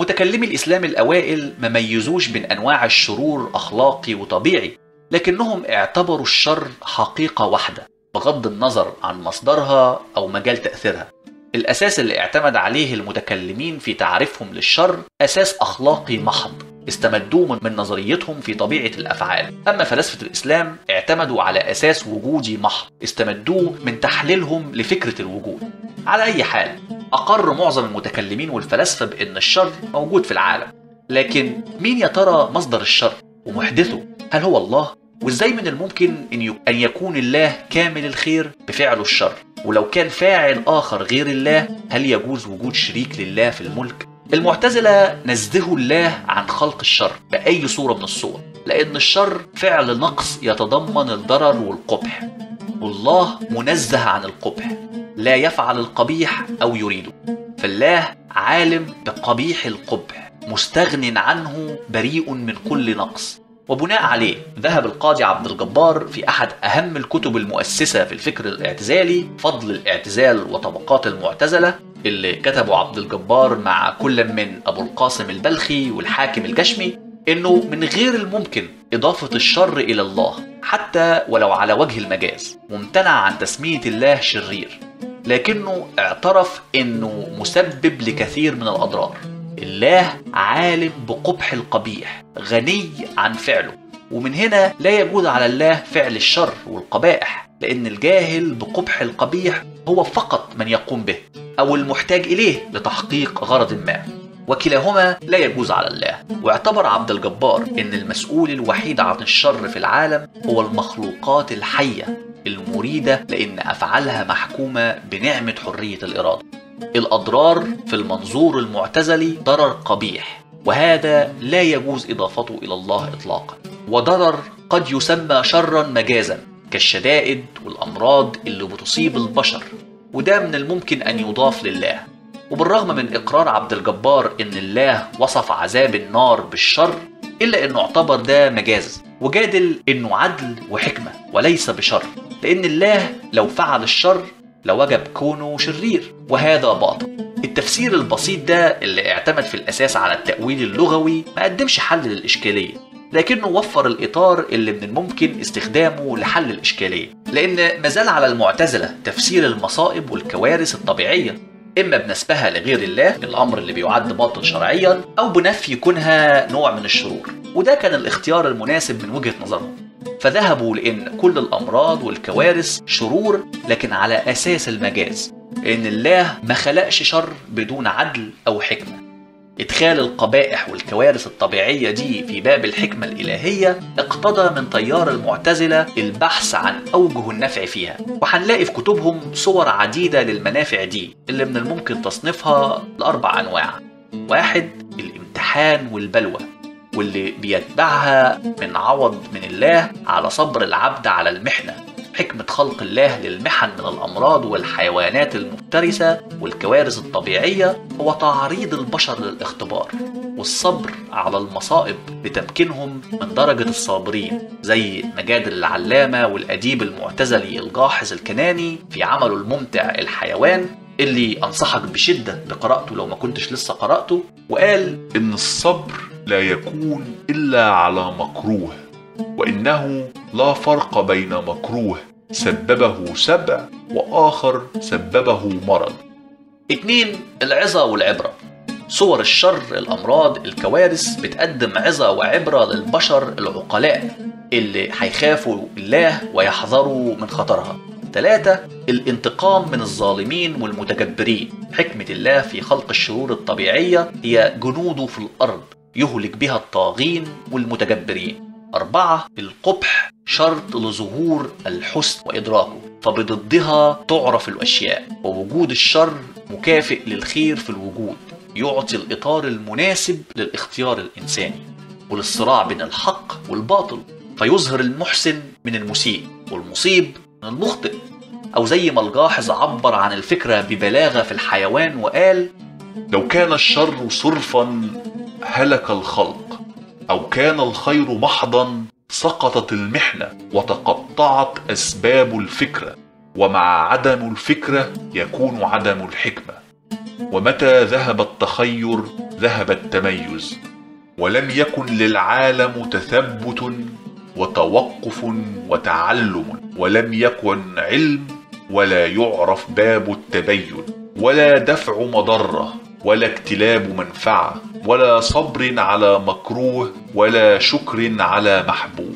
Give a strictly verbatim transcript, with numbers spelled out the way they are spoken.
متكلمي الإسلام الأوائل ما ميزوش بين أنواع الشرور أخلاقي وطبيعي، لكنهم اعتبروا الشر حقيقة واحدة بغض النظر عن مصدرها أو مجال تأثيرها. الأساس اللي اعتمد عليه المتكلمين في تعريفهم للشر أساس أخلاقي محض استمدوه من نظريتهم في طبيعة الأفعال. أما فلاسفة الإسلام اعتمدوا على أساس وجودي محض استمدوه من تحليلهم لفكرة الوجود. على أي حال، أقر معظم المتكلمين والفلاسفة بأن الشر موجود في العالم، لكن مين يا ترى مصدر الشر ومحدثه؟ هل هو الله؟ وإزاي من الممكن أن يكون الله كامل الخير بفعله الشر؟ ولو كان فاعل آخر غير الله، هل يجوز وجود شريك لله في الملك؟ المعتزلة نزهوا الله عن خلق الشر بأي صورة من الصور، لأن الشر فعل نقص يتضمن الضرر والقبح، والله منزه عن القبح، لا يفعل القبيح أو يريده، فالله عالم بقبيح القبح مستغن عنه بريء من كل نقص. وبناء عليه ذهب القاضي عبد الجبار في أحد أهم الكتب المؤسسة في الفكر الاعتزالي، فضل الاعتزال وطبقات المعتزلة، اللي كتبه عبد الجبار مع كل من أبو القاسم البلخي والحاكم الجشمي، إنه من غير الممكن إضافة الشر إلى الله حتى ولو على وجه المجاز، ممتنع عن تسمية الله شرير، لكنه اعترف إنه مسبب لكثير من الأضرار. الله عالم بقبح القبيح، غني عن فعله، ومن هنا لا يجوز على الله فعل الشر والقبائح، لأن الجاهل بقبح القبيح هو فقط من يقوم به أو المحتاج إليه لتحقيق غرض ما، وكلاهما لا يجوز على الله. واعتبر عبد الجبار أن المسؤول الوحيد عن الشر في العالم هو المخلوقات الحية المريدة، لأن أفعالها محكومة بنعمة حرية الإرادة. الأضرار في المنظور المعتزلي ضرر قبيح، وهذا لا يجوز إضافته إلى الله إطلاقا، وضرر قد يسمى شرا مجازا كالشدائد والأمراض اللي بتصيب البشر، وده من الممكن أن يضاف لله. وبالرغم من إقرار عبد الجبار أن الله وصف عذاب النار بالشر، إلا أنه اعتبر ده مجاز، وجادل أنه عدل وحكمة وليس بشر، لأن الله لو فعل الشر لوجب كونه شرير، وهذا باطل. التفسير البسيط ده اللي اعتمد في الأساس على التأويل اللغوي ما قدمش حل للإشكالية، لكنه وفر الإطار اللي من الممكن استخدامه لحل الإشكالية، لأن مازال على المعتزلة تفسير المصائب والكوارث الطبيعية إما بنسبها لغير الله، الأمر اللي بيعد باطل شرعيا، أو بنفي كونها نوع من الشرور، وده كان الاختيار المناسب من وجهة نظرهم. فذهبوا لأن كل الأمراض والكوارث شرور، لكن على أساس المجاز، لأن الله ما خلقش شر بدون عدل أو حكمة. إدخال القبائح والكوارث الطبيعية دي في باب الحكمة الإلهية اقتضى من تيار المعتزلة البحث عن أوجه النفع فيها، وهنلاقي في كتبهم صور عديدة للمنافع دي اللي من الممكن تصنيفها لأربع أنواع. واحد، الامتحان والبلوى، واللي بيتبعها من عوض من الله على صبر العبد على المحنة. حكمة خلق الله للمحن من الأمراض والحيوانات المفترسة والكوارث الطبيعية هو تعريض البشر للاختبار والصبر على المصائب لتمكينهم من درجة الصابرين، زي مجادل العلامة والأديب المعتزلي الجاحظ الكناني في عمله الممتع الحيوان، اللي أنصحك بشدة بقراءته لو ما كنتش لسه قرأته. وقال إن الصبر لا يكون إلا على مكروه، وإنه لا فرق بين مكروه سببه سبع وآخر سببه مرض. اتنين، العظة والعبرة. صور الشر، الأمراض، الكوارث بتقدم عظة وعبرة للبشر العقلاء اللي هيخافوا الله ويحذروا من خطرها. ثلاثة، الانتقام من الظالمين والمتجبرين. حكمة الله في خلق الشرور الطبيعية هي جنوده في الأرض يهلك بها الطاغين والمتجبرين. أربعة، القبح شرط لظهور الحسن وإدراكه، فبضدها تعرف الأشياء، ووجود الشر مكافئ للخير في الوجود، يعطي الإطار المناسب للاختيار الإنساني وللصراع بين الحق والباطل، فيظهر المحسن من المسيء والمصيب من المخطئ. أو زي ما الجاحظ عبر عن الفكرة ببلاغة في الحيوان وقال: لو كان الشر صرفا هلك الخلق، أو كان الخير محضا سقطت المحنة وتقطعت أسباب الفكرة، ومع عدم الفكرة يكون عدم الحكمة، ومتى ذهب التخير ذهب التميز، ولم يكن للعالم تثبت وتوقف وتعلم، ولم يكن علم ولا يعرف باب التبين، ولا دفع مضرة ولا اكتلاب منفعة، ولا صبر على مكروه ولا شكر على محبوب.